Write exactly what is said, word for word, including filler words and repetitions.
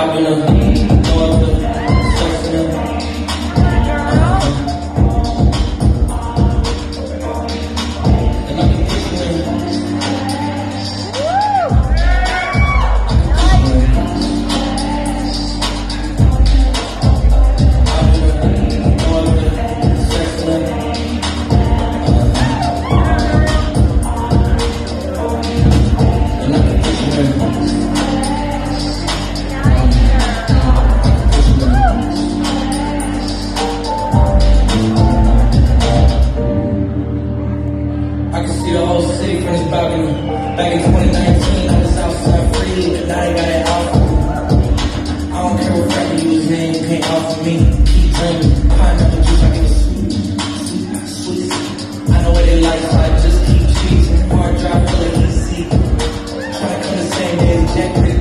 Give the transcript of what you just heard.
robbing them, going to searching them. And I can picture them. Back in, back in twenty nineteen, I was outside free, but now they got it out. I don't care what rapper you was in, you can't offer me. Keep dreaming, pineapple juice, I get it sweet, sweet, sweet. I know what they like, so I just keep cheesing. Hard drive full of easy. Try to come the same day as Jack.